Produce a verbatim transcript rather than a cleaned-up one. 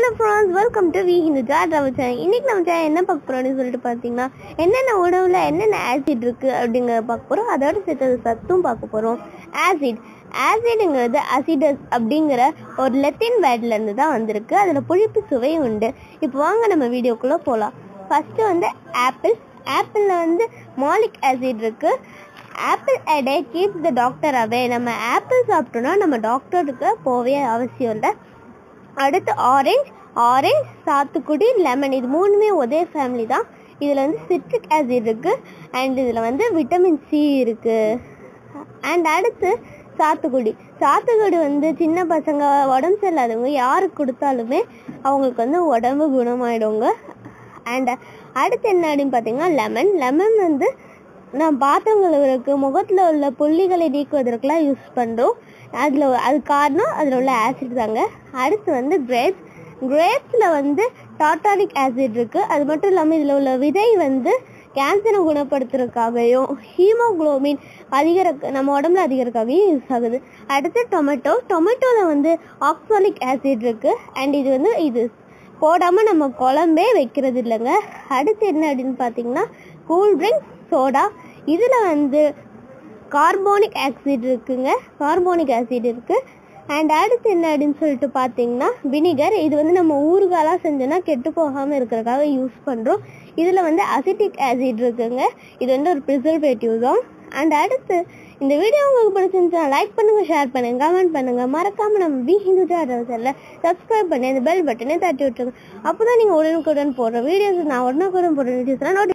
Hello friends, welcome to வி ஹிந்து ஜாட்ராவ சேனல். இன்றைக்கி நம்ம சேனல் என்ன பார்க்க போகிறோம்னு சொல்லிட்டு பார்த்தீங்கன்னா, என்னென்ன உணவில் என்னென்ன ஆசிட் இருக்குது அப்படிங்கிற பார்க்க போகிறோம். அதோட சேர்த்து சத்தும் பார்க்க போகிறோம். ஆசிட் ஆசிடுங்கிறது அசிடஸ் அப்படிங்கிற ஒரு லெத்தின் வேர்ட்லேருந்து தான் வந்திருக்கு. அதில் புளிப்பு சுவை உண்டு. இப்போ வாங்க நம்ம வீடியோக்குள்ளே போகலாம். ஃபஸ்ட்டு வந்து ஆப்பிள். ஆப்பிளில் வந்து மாலிக் ஆசிட் இருக்குது. Apple a day keeps the doctor away. நம்ம ஆப்பிள் சாப்பிட்டோன்னா நம்ம டாக்டருக்கு போவே அவசியம் இல்லை. அடுத்து ஆரஞ்ச். ஆரஞ்ச், சாத்துக்குடி, லெமன், இது மூணுமே ஒரே ஃபேமிலி தான். இதில் வந்து சிட்ரிக் ஆசிட் இருக்குது அண்ட் இதில் வந்து விட்டமின் சி இருக்குது. அண்ட் அடுத்து சாத்துக்குடி. சாத்துக்குடி வந்து சின்ன பசங்க, உடம்பு சரியில்லாதவங்க யாருக்கு கொடுத்தாலுமே அவங்களுக்கு வந்து உடம்பு குணமாயிடுங்க. அண்ட் அடுத்து என்ன அப்படின்னு பார்த்தீங்கன்னா லெமன். லெமன் வந்து நான் பாத்திரங்களுக்கு முகத்தில் உள்ள புள்ளிகளை நீக்குவதற்கெல்லாம் யூஸ் பண்ணுறோம். அதில் அது காரணம் அதில் உள்ள ஆசிட் தாங்க. அடுத்து வந்து கிரேப்ஸ். கிரேப்ஸில் வந்து டார்டாரிக் ஆசிட் இருக்குது. அது மட்டும் இல்லாமல் இதில் உள்ள விதை வந்து கேன்சரை குணப்படுத்துறதுக்காகவும் ஹீமோக்ளோபின் அதிகரிக்க நம்ம உடம்புல அதிகரிக்காகவும் யூஸ் ஆகுது. அடுத்து டொமேட்டோ. டொமேட்டோவில் வந்து ஆக்சாலிக் ஆசிட் இருக்குது. அண்ட் இது வந்து இது போடாமல் நம்ம குழம்பே வைக்கிறது இல்லைங்க. அடுத்து என்ன அப்படின்னு பார்த்தீங்கன்னா கூல்ட்ரிங்க்ஸ், சோடா. இதில் வந்து கார்போனிக் ஆசிட் இருக்குங்க. கார்போனிக் ஆசிட் இருக்குது. அண்ட் அடுத்து என்ன அப்படின்னு சொல்லிட்டு பார்த்தீங்கன்னா வினிகர். இது வந்து நம்ம ஊறுகாலாம் செஞ்சோன்னா கெட்டு போகாமல் இருக்கிறதுக்காக யூஸ் பண்ணுறோம். இதில் வந்து அசிட்டிக் ஆசிட் இருக்குங்க. இது வந்து ஒரு ப்ரிசர்வேட்டிவ் தான். அண்ட் அடுத்து இந்த வீடியோ உங்களுக்கு பிடிச்சிருந்துச்சுன்னா லைக் பண்ணுங்கள், ஷேர் பண்ணுங்கள், கமெண்ட் பண்ணுங்கள். மறக்காமல் நம்ம வி ஹிந்து ஜாட்ராவ சேனலை சப்ஸ்கிரைப் பண்ணி அந்த பெல் பட்டனை தட்டி விட்டுருங்க. அப்போ தான் நீங்கள் உடனுக்குடன் போடுற வீடியோஸ் நான் உடனுக்குடன் போடுற வீடியோஸ்லாம் நோட்டி